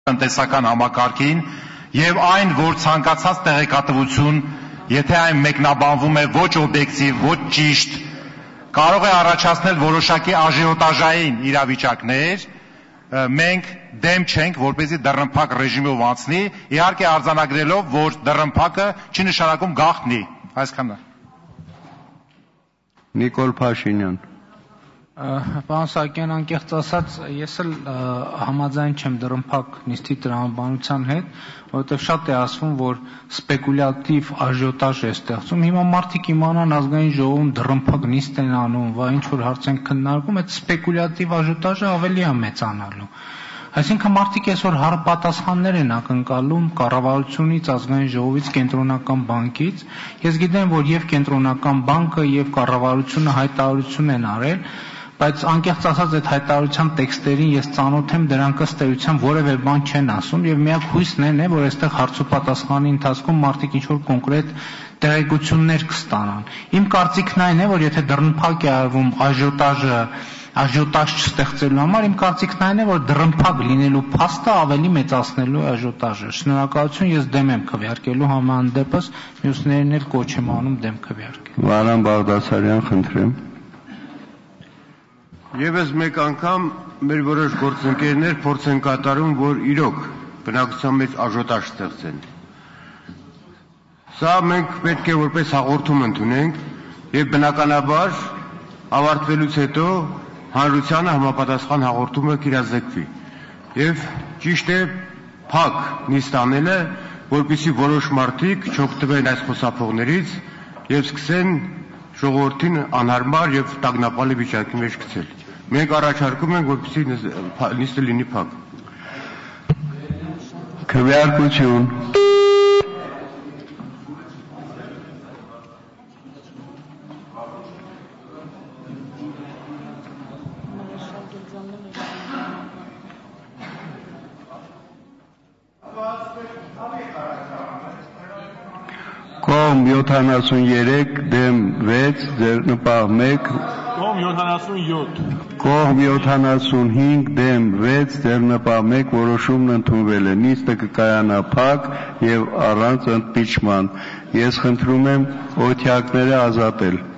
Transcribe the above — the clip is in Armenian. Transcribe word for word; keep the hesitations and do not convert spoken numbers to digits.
տնտեսական համակարգին եւ այն, որ ցանկացած տեղեկատվություն, եթե այն մեկնաբանվում է ոչ օբյեկտիվ, ոչ ճիշտ, կարող է առաջացնել որոշակի աժիոտաժային իրավիճակներ, մենք դեմ չենք, որպեսզի դռնփակ ռեժիմով անցնի, իհարկե արձանագրելով, որ դռնփակը չի նշանակում գաղտնի, այսքանն է։ Նիկոլ Փաշինյան։ Պարոն Սահակյան, անկեղծ ասած, ես էլ համաձայն չեմ դռնփակ նիստի տրամաբանության հետ, որովհետև շատ է ասվում, որ սպեկուլյատիվ աժիոտաժ է ստեղծում։ Հիմա մարդիկ իմանան ազգային ժողովում դռնփակ նիստ են անում, վա ինչ որ հարց են քննարկում, այդ սպեկուլյատիվ աժիոտաժը ավելի է մեծանալու։ Այսինքն մարդիկ այսօր հարապատասխաններ են ակնկալում կառավարությունից, ազգային ժողովից, կենտրոնական բանկից։ Ես գիտեմ, որ եւ կենտրոնական բանկը եւ կառավարությունը հայտարարություն են արել, բայց անկեղծ ասած այդ հայտարարության տեքստերին ես ծանոթ եմ, դրանք ըստ էության որևէ բան չեն ասում եւ միակ հույսն այն է, որ այստեղ հարցոպատասխանի ընթացքում մարդիկ ինչ որ կոնկրետ տեղեկություններ կստանան։ Իմ կարծիքն այն է, որ եթե դռնփակ է արվում աժիոտաժը աժիոտաժ չստեղծելու համար, իմ կարծիքն այն է, որ դռնփակ լինելու փաստը ավելի մեծացնելու է աժիոտաժը։ Շնորհակալություն, ես դեմ եմ քվեարկելու համանդեպս, մյուսներին էլ կոչ եմ անում դեմ քվեարկել։ Վարան Բաղդասարյան, խնդրեմ։ Եվս մեկ անգամ մեր որոշ գործընկերներ փորձ են կատարում, որ իրոք բնակության մեջ աժիոտաժ ստեղծեն։ Սա մենք պետք է որպես հաղորդում ընդունենք եւ բնականաբար ավարտվելուց հետո հանրությանը համապատասխան հաղորդումը կիրազեկվի։ Եվ ճիշտ է փակ նիստ անելը, որպեսզի որոշ մարդիկ չօգտվեն այս խոսափողներից եւ սկսեն ժողովրդին անհարմար եւ տագնապալի վիճակի մեջ գցել։ Մենք առաջարկում ենք, որպեսզի նիստը լինի փակ։ Քվեարկություն։ Կողմ յոթանասուներեք, դեմ վեց, ձեռնպահ մեկ, Կողմ յոթանասունյոթ, կողմ յոթանասունհինգ, դեմ վեց, ձեռնպահ մեկ, որոշումն ընդունվել է, նիստը կկայանա փակ եւ առանց ընդմիջման։ Ես խնդրում եմ օթյակները ազատել։